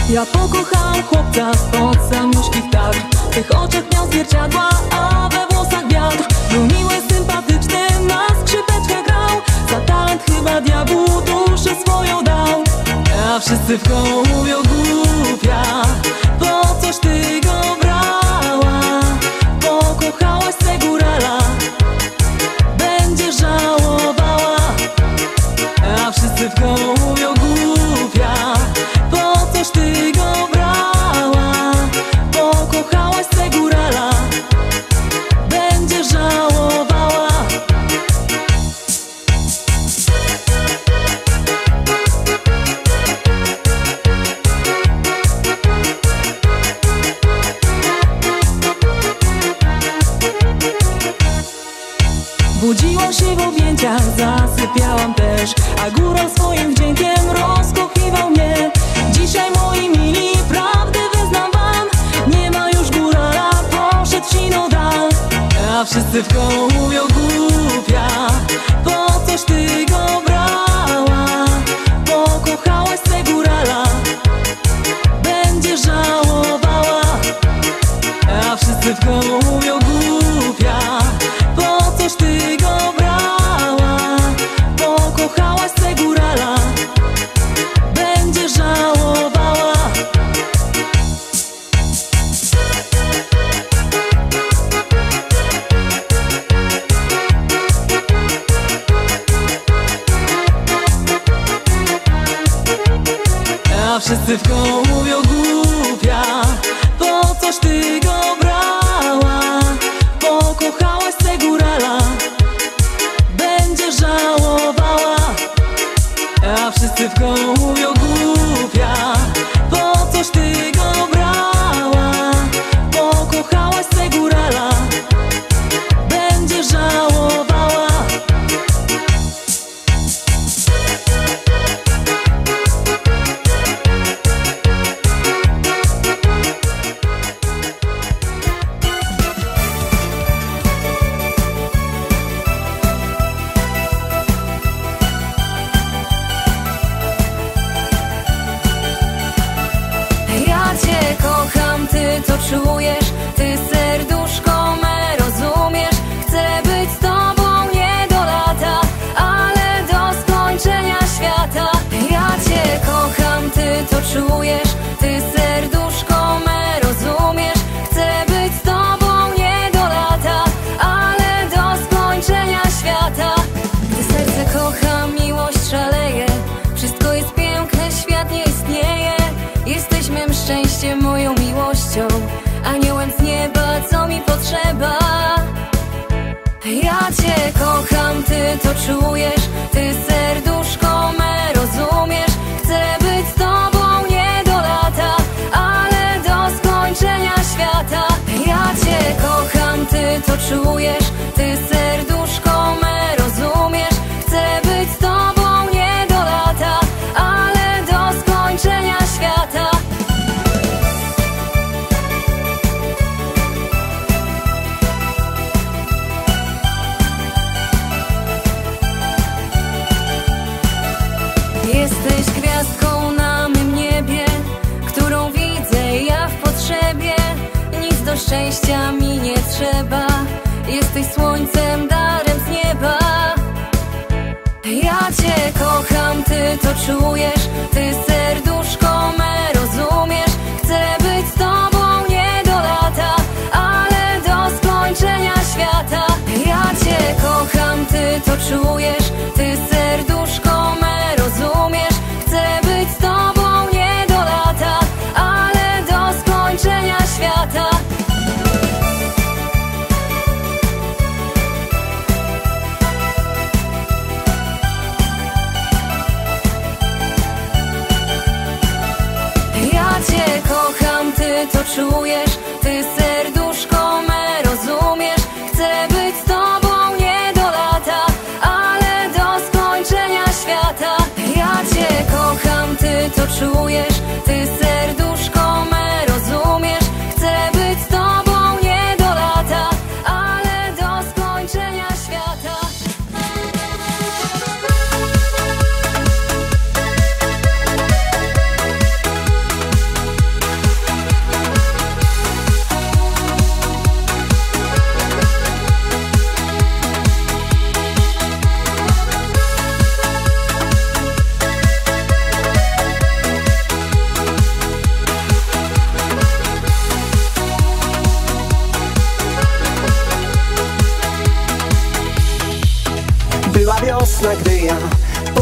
Ja pokochałam chłopca spod samiuszkich Tatr. W tych oczach miał zwierciadła, a we włosach wiatr. Był miły, sympatyczny, na skrzypeczkę grał. Za talent chyba diabłu duszę swoją dał. A wszyscy w koło mówią: głupia, po coś ty go brała? Pokochałaś se górala, będziesz żałowała. A wszyscy w koło mówią: głupia, po coś ty go brała? Pokochałaś se górala, będziesz żałowała. Budziłam się w objęciach, zasypiałam też, a góral swoim wdziękiem rozkochiwał mnie. Dzisiaj, moi mili, prawdę wyznam wam, nie ma już górala, poszedł w siną dal. A wszyscy w koło mówią: głupia, po coś ty go brała? Pokochałaś se górala, będziesz żałowała. A wszyscy w koło mówią: głupia, po coś ty go brała? Pokochałaś se górala, będziesz żałowała. A wszyscy w koło mówią: głupia, po coś ty go brała? Pokochałaś se górala, będziesz żałowała. A wszyscy w koło mówią: głupia, po coś ty go brała? Pokochałaś se górala, będziesz żałowała. Ty to czujesz, ty serduszko me rozumiesz. Chcę być z tobą nie do lata, ale do skończenia świata. Ja cię kocham, ty to czujesz, ty serduszko me rozumiesz. Chcę być z tobą nie do lata, ale do skończenia świata. Gdy serce kocha, miłość szaleje, wszystko jest piękne, świat nie istnieje. Jesteś mym szczęściem, moją miłością, aniołem z nieba, co mi potrzeba. Ja cię kocham, ty to czujesz, ty serduszko me rozumiesz. Chcę być z tobą nie do lata, ale do skończenia świata. Ja cię kocham, ty to czujesz, ty serduszko me rozumiesz. Chcę być z tobą nie do lata, ale do skończenia świata. Jesteś gwiazdką na mym niebie, którą widzę ja w potrzebie. Nic do szczęścia mi nie trzeba, jesteś słońcem, darem z nieba. Ja cię kocham, ty to czujesz, ty serduszko me rozumiesz. Chcę być z tobą nie do lata, ale do skończenia świata. Ja cię kocham, ty to czujesz, ty serduszko me rozumiesz. Chcę być z tobą nie do lata, ale do skończenia świata. Ja cię kocham, ty to czujesz, ty serduszko me rozumiesz. Chcę być z tobą nie do lata, ale do skończenia świata. Ja cię kocham, ty to czujesz, ty serduszko me rozumiesz. Chcę być z tobą nie do lata, ale do skończenia świata.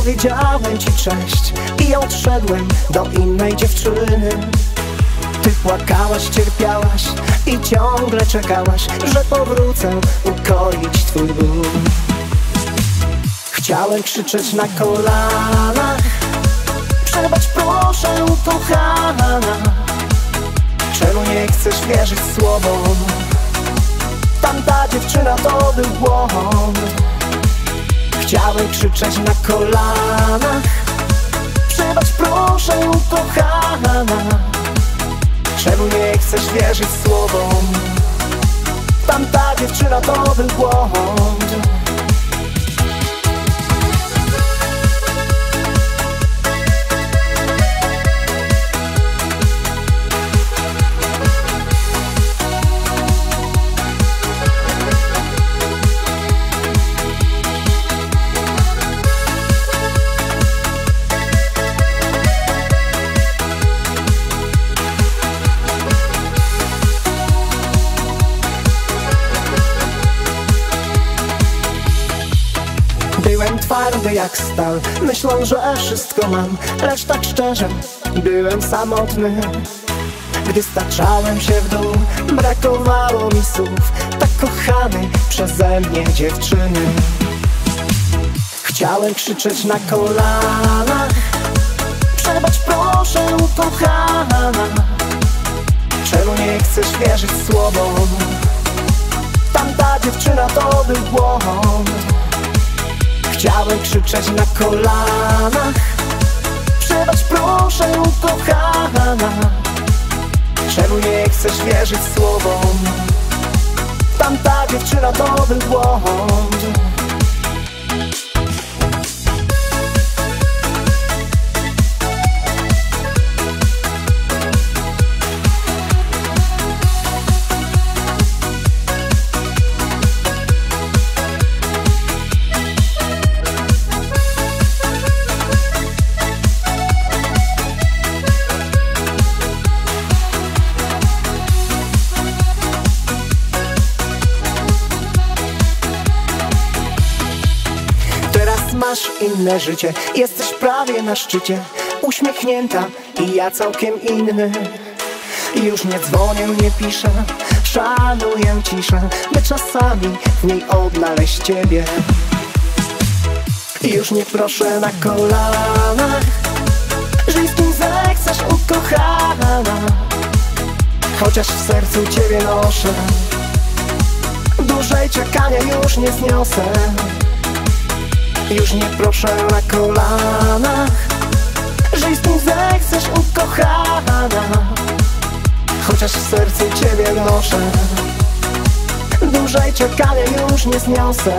powiedziałem ci cześć i odszedłem do innej dziewczyny. Ty płakałaś, cierpiałaś i ciągle czekałaś, że powrócę ukoić twój ból. Chciałem krzyczeć na kolanach: przebacz proszę, ukochana. Czemu nie chcesz wierzyć słowom? Tamta dziewczyna to był błąd. Chciałem krzyczeć na kolanach: przebacz proszę, ukochana. Czemu nie chcesz wierzyć słowom? Tamta dziewczyna to był błąd. Byłem twardy jak stal, myśląc, że wszystko mam, lecz tak szczerze, byłem samotny. Gdy staczałem się w dół, brakowało mi słów, tak kochanej przeze mnie dziewczyny. Chciałem krzyczeć na kolanach: przebacz proszę, ukochana. Czemu nie chcesz wierzyć słowom? Tamta dziewczyna to był błąd. Chciałem krzyczeć na kolanach: przebacz proszę, ukochana. Czemu nie chcesz wierzyć słowom? Tamta dziewczyna to był błąd. Masz inne życie, jesteś prawie na szczycie, uśmiechnięta i ja całkiem inny. Już nie dzwonię, nie piszę, szanuję ciszę, by czasami w niej odnaleźć ciebie. Już nie proszę na kolanach: żyj z kim zechcesz, ukochana. Chociaż w sercu ciebie noszę, dłużej czekania już nie zniosę. Już nie proszę na kolanach: żyj z kim zechcesz, ukochana. Chociaż w sercu ciebie noszę, dłużej czekania już nie zniosę.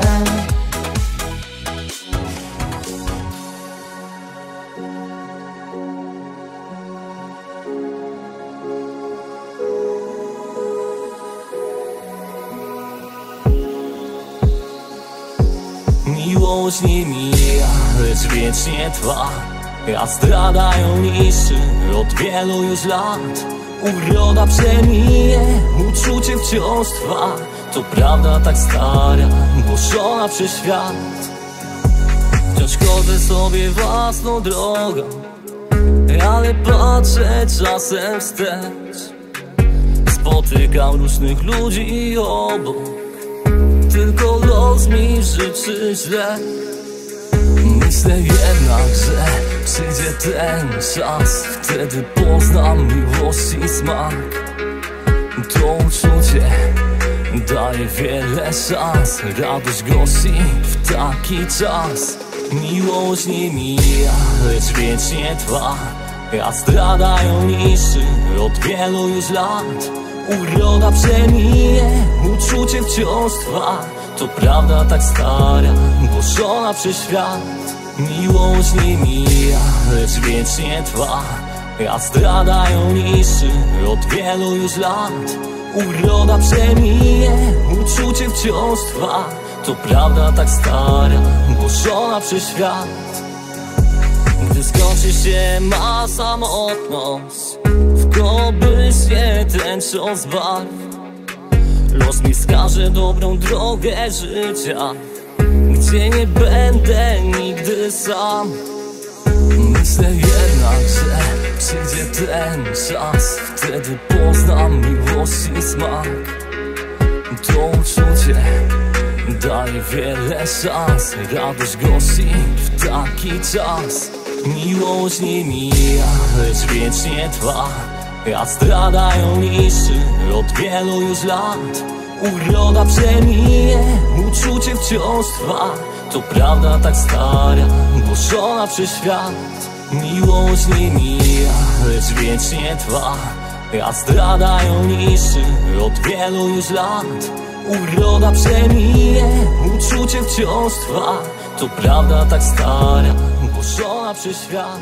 Miłość nie mija, lecz wiecznie trwa, a zdrada ją niszczy od wielu już lat. Uroda przemije, uczucie wciąż trwa, to prawda tak stara, głoszona przez świat. Wciąż chodzę sobie własną drogą, ale patrzę czasem wstecz. Spotykam różnych ludzi obok, tylko los mi życzy źle. Myślę jednak, że przyjdzie ten czas, wtedy poznam miłości smak. To uczucie daje wiele szans, radość gości w taki czas. Miłość nie mija, lecz wiecznie trwa, a zdrada ją niszczy od wielu już lat. Uroda przemije, uczucie wciąż trwa, to prawda tak stara, głoszona przez świat. Miłość nie mija, lecz wiecznie trwa, a zdrada ją niszczy od wielu już lat. Uroda przemije, uczucie wciąż trwa, to prawda tak stara, głoszona przez świat. Gdy skończy się ma samotność, w kobrysie tęczą z barw, los mi wskaże dobrą drogę życia, gdzie gdzie nie będę nigdy sam. Myślę jednak, że przyjdzie ten czas, wtedy poznam miłość i smak. To uczucie daje wiele szans, radość gości w taki czas. Miłość nie mija, lecz wiecznie trwa, a zdrada ją niszczy od wielu już lat. Uroda przemije, uczucie wciąż trwa, to prawda tak stara, głoszona przez świat. Miłość nie mija, lecz wiecznie trwa, a zdrada ją niszczy od wielu już lat. Uroda przemije, uczucie wciąż trwa, to prawda tak stara, głoszona przez świat.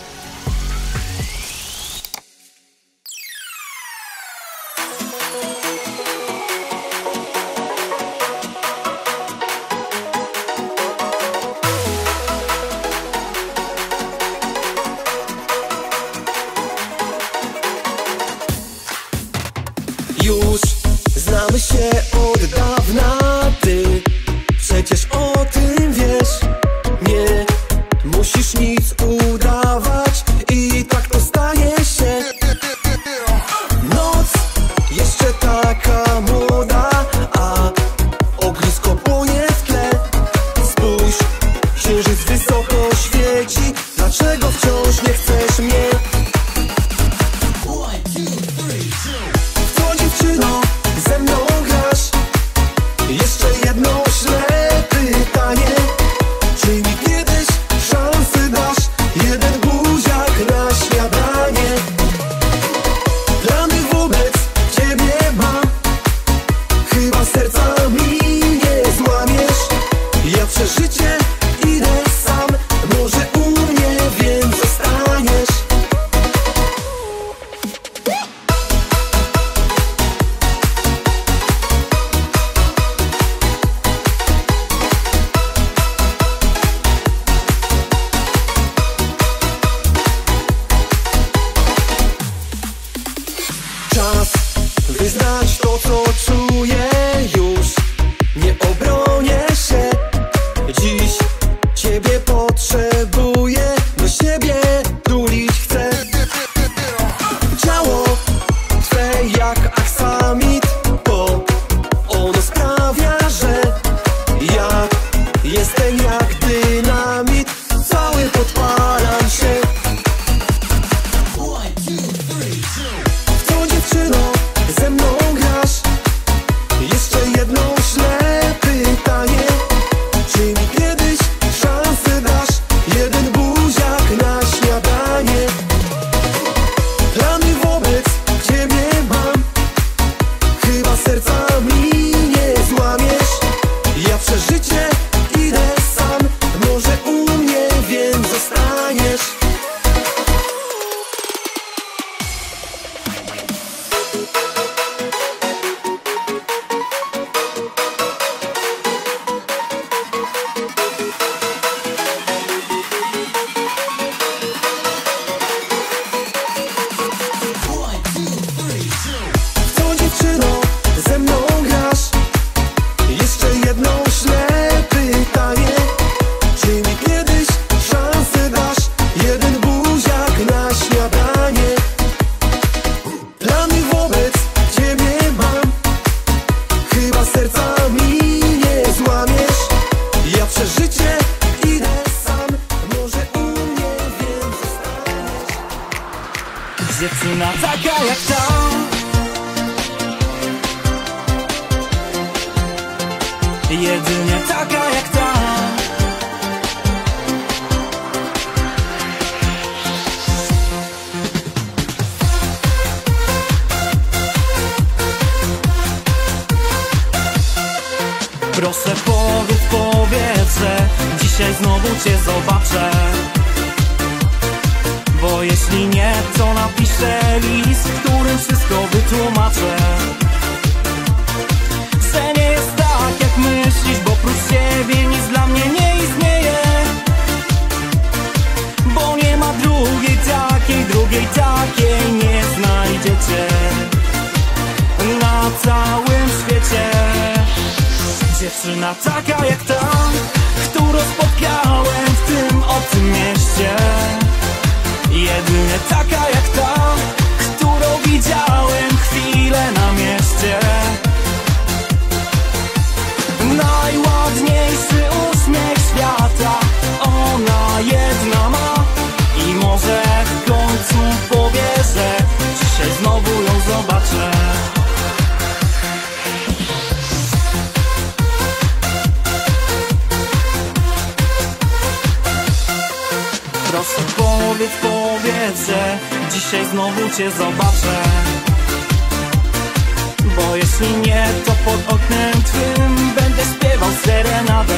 Już znamy się od dawna, ty przecież o tym wiesz. Nie musisz nic udawać i tak to stanie się. Noc jeszcze taka młoda, a ognisko płonie w tle. Spójrz, księżyc wysoko świeci, dlaczego wciąż nie chcesz mnie? Ze mną grasz? Jeszcze jedno śle pytanie, czy mi kiedyś szansę dasz? Jeden buziak na śniadanie. Plany wobec ciebie mam, chyba serca mi nie złamiesz. Ja przeżycie idę sam, może u mnie więc zostaniesz. Czas wyznać to, co czuję. Już nie obronię się. Dziś ciebie potrzebuję, do siebie tulić chcę. Ciało twe jak aksamit, bo ono sprawia, że ja jestem jak dynamit. Cały podpalam się. Ze mną grasz? Jeszcze jedno śle pytanie, czy mi kiedyś szansę dasz? Jeden buziak na śniadanie. Plany wobec ciebie mam, chyba serca mi nie złamiesz. Ja przeżycie idę sam, może u mnie więc zostaniesz. Ze mną grasz? Jeszcze jedno śle pytanie, czy mi kiedyś szansę dasz? Jeden buziak na śniadanie. Plany wobec ciebie mam, chyba serca mi nie złamiesz. Ja przeżycie idę sam, może u mnie więc zostaniesz. Dziewczyna taka jak ta, jedynie taka jak ta. Proszę powiedz w powietrze, dzisiaj znowu cię zobaczę. Bo jeśli nie, to napiszę list, w którym wszystko wytłumaczę. Że nie jest tak jak myślisz, bo prócz ciebie nic dla mnie nie istnieje. Bo nie ma drugiej takiej nie znajdziecie na całym świecie. Dziewczyna taka jak ta, którą spotkałem w tym obcym mieście. Jedynie taka jak ta, którą widziałem chwilę na mieście. Najładniejszy uśmiech świata ona jedna ma. I może w końcu powie, że dzisiaj znowu ją zobaczę. Proszę powiedz, że dzisiaj znowu cię zobaczę. Bo jeśli nie, to pod oknem twym będę śpiewał serenadę.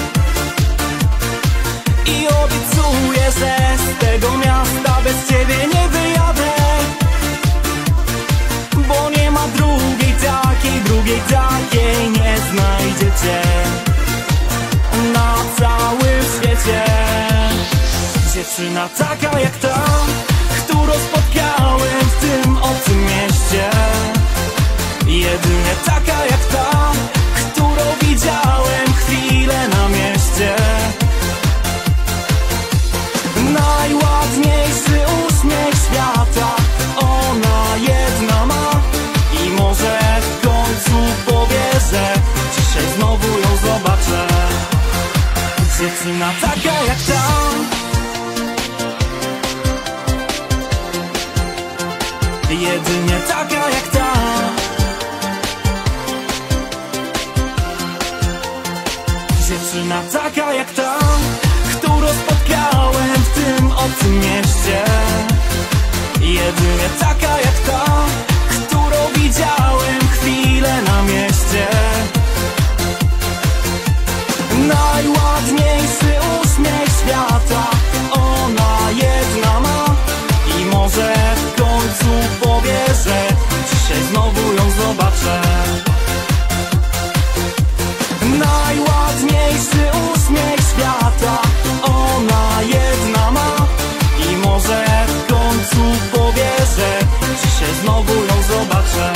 I obiecuję, że z tego miasta bez ciebie nie wyjadę. Bo nie ma drugiej takiej nie znajdziecie na całym świecie. Dziewczyna taka jak ta, którą spotkałem w tym obcym mieście. Jedynie taka jak ta, którą widziałem chwilę na mieście. Najładniejszy uśmiech świata ona jedna ma. I może w końcu powie, że dzisiaj znowu ją zobaczę. Dziewczyna taka jak ta. Jedynie taka jak ta. Dziewczyna taka jak ta, którą spotkałem w tym obcym mieście. Jedynie taka jak ta, którą widziałem chwilę na mieście. Najładniejszy uśmiech świata ona jedna ma. I może w końcu powie, że dzisiaj znowu ją zobaczę. Najładniejszy uśmiech świata ona jedna ma. I może w końcu powie, że dzisiaj znowu ją zobaczę.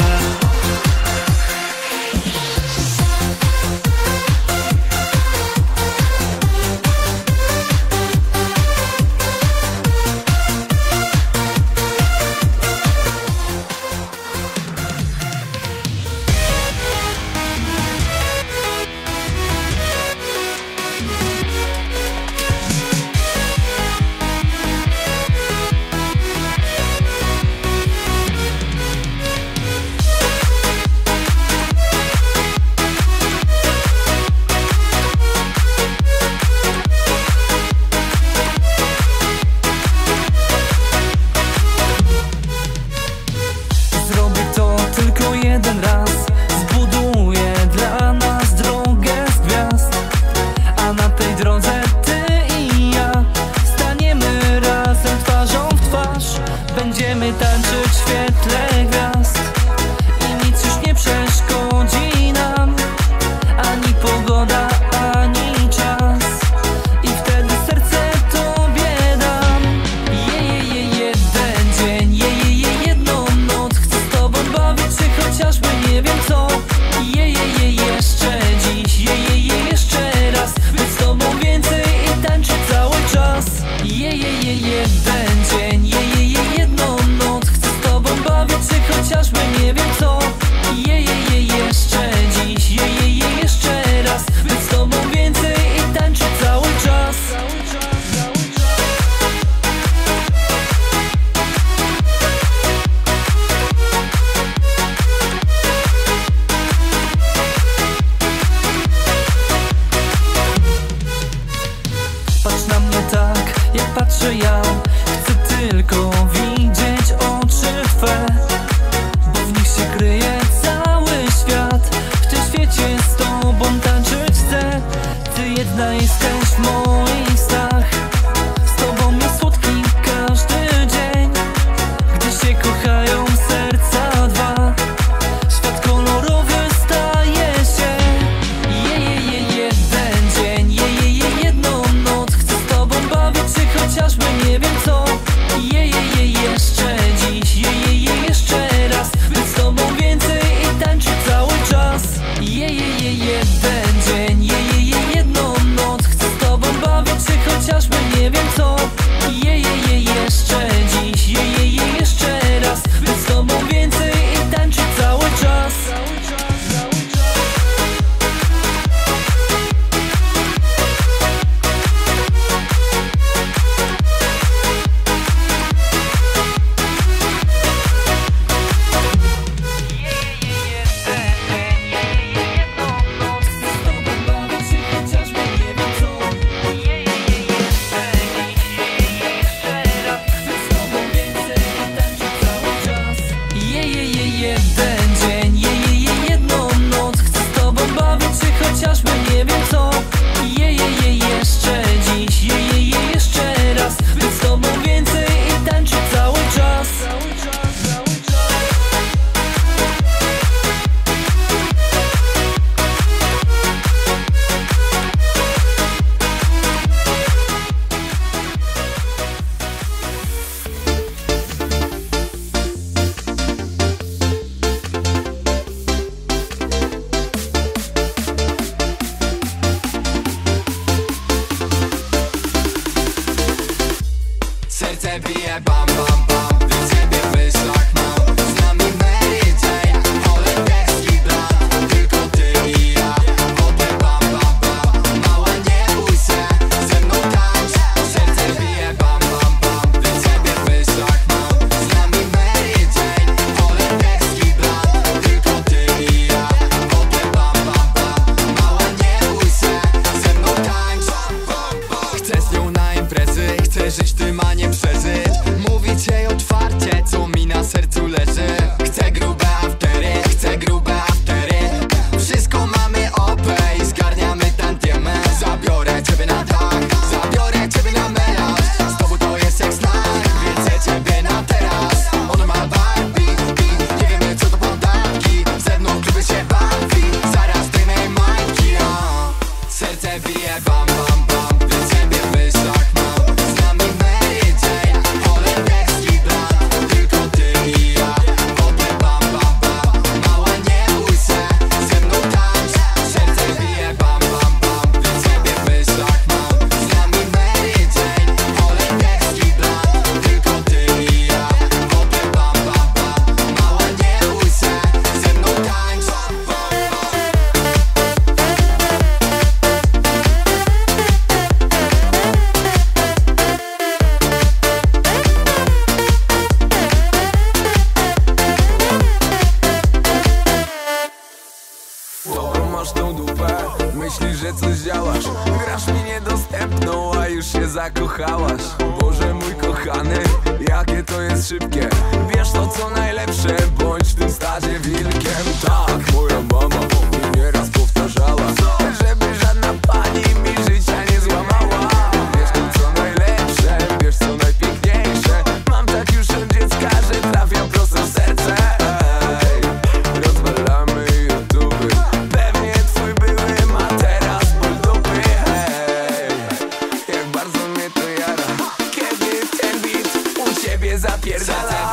masz tą dupę, myślisz, że coś działasz. Grasz mi niedostępną, a już się zakochałaś. Boże mój kochany, jakie to jest szybkie. Wiesz to co najlepsze, bądź w tym stadzie wilkiem. Tak, moja mama mi nieraz powtarzała, żeby żadna pani mi życia nie złamała. Wiesz to co najlepsze, wiesz co najpiękniejsze. Mam tak już od dziecka, że trafiam prosto w serce. Ej, rozwalamy YouTube, pewnie twój były ma teraz ból dupy. Hej, jak bardzo mnie to jara, kiedy ten beat u ciebie zapierdala.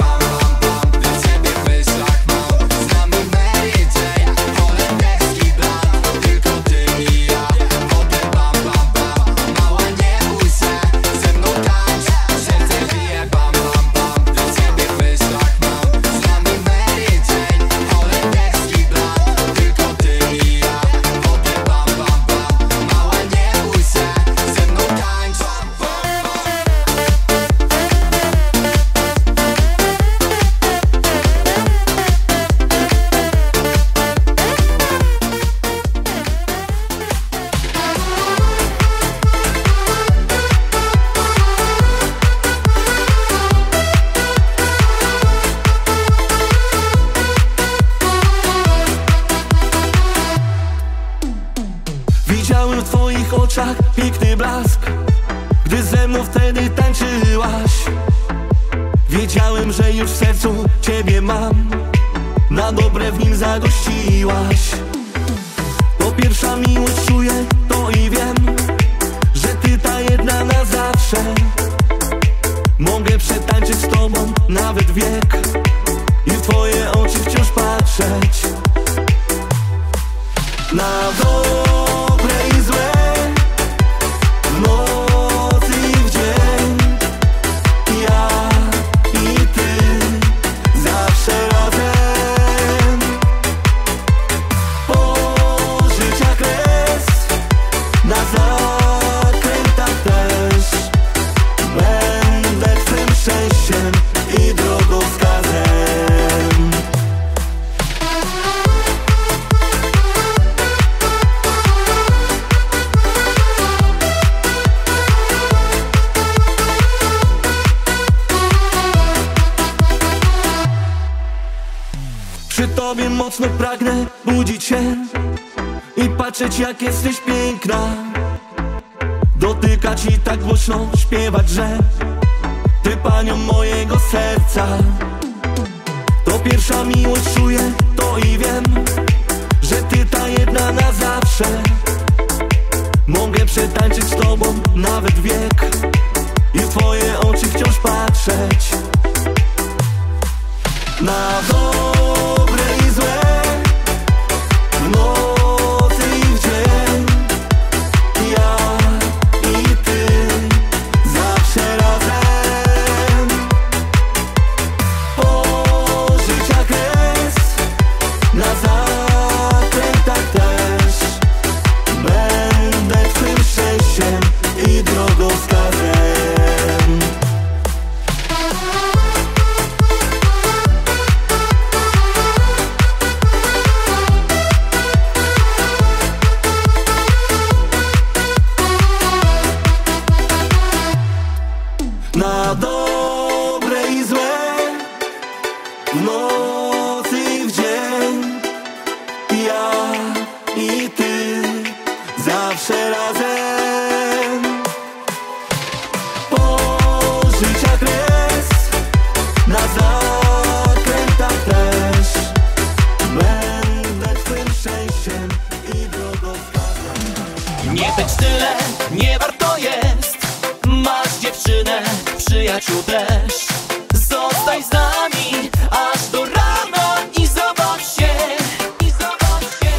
Widziałem w twoich oczach piękny blask, gdy ze mną wtedy tańczyłaś. Wiedziałem, że już w sercu ciebie mam, na dobre w nim zagościłaś. To pierwsza miłość czuję, to i wiem, że ty ta jedna na zawsze. Mogę przetańczyć z tobą nawet wiek i w twoje oczy wciąż patrzeć. Na dobre i złe, w nocy i w dzień, ja i ty zawsze razem. Po życia kres, na zakrętach też, będę twym szczęściem i drogowskazem. Przy tobie mocno pragnę budzić się i patrzeć jak jesteś piękna, dotykać i tak głośno śpiewać, że ty panią mojego serca. To pierwsza miłość czuję, to i wiem, że ty ta jedna na zawsze. Mogę przetańczyć z tobą nawet wiek i w twoje oczy wciąż patrzeć. Na dobre i złe, w nocy i w dzień, ja i ty zawsze razem. Po życia kres, na zakrętach też, będę twym szczęściem i drogowskazem. Na dobre i złe, w nocy i w dzień, ja i ty zawsze razem. Po życia kres, na zakrętach też, będę twym szczęściem i drogowskazem. Nie być tyle, nie warto jest. Masz dziewczynę, przyjaciół też. Zostań z nami aż do rana i zobacz się, i zobacz się.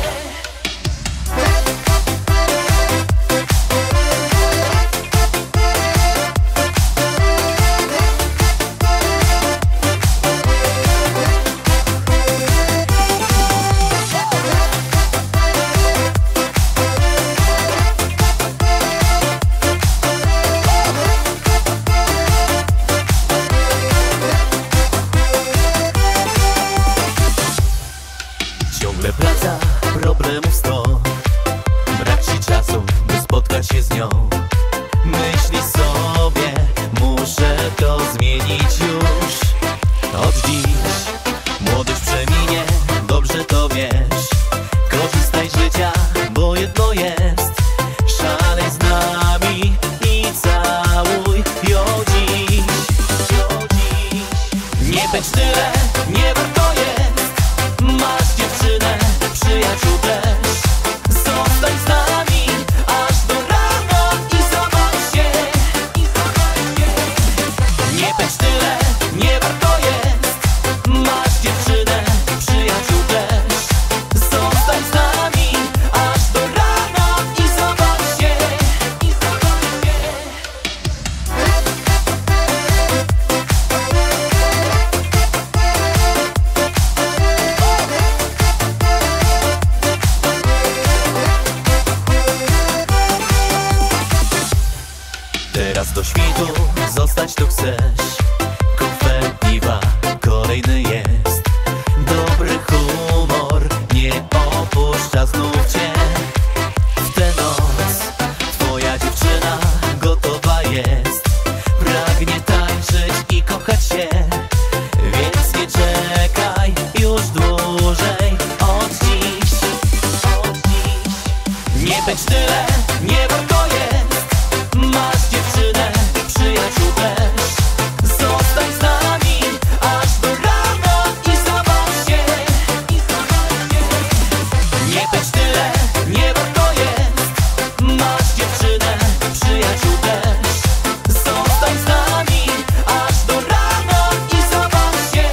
dobremu w sto. Brak ci czasu, by spotkać się z nią. Myślisz sobie, muszę to zmienić już. Od dziś młodość przeminie, dobrze to wiesz. Korzystaj z życia, bo jedno jest. Szalej z nami i całuj ją dziś. Nie bądź tyle, nie warto jest. Masz dziewczynę, przyjaciół też. Zostań z nami aż do rana i zobacz się. Nie bądź tyle, nie warto jest. Masz dziewczynę, przyjaciół też. Zostań z nami aż do rana i zobacz się. Teraz do świtu zostać tu chcesz. Kufel piwa kolejny jest. Dobry humor nie opuszcza znów cię. W tę noc twoja dziewczyna gotowa jest. Pragnie tańczyć i kochać się. Więc nie czekaj już dłużej. Od dziś nie bądź tyle, nie warto jest. Masz dziewczynę, przyjaciół też. Zostań z nami aż do rana i zobacz się. Nie bądź tyle, nie warto jest. Masz dziewczynę, przyjaciół też. Zostań z nami aż do rana i zobacz się.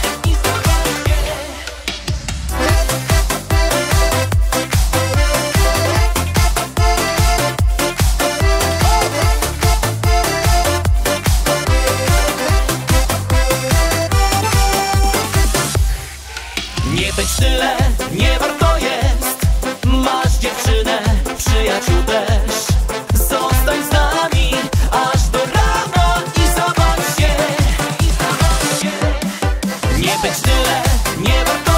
Nie bądź tyle, nie warto jest. Masz dziewczynę, przyjaciół też. Zostań z nami aż do rana i zobacz się. Nie bądź tyle, nie warto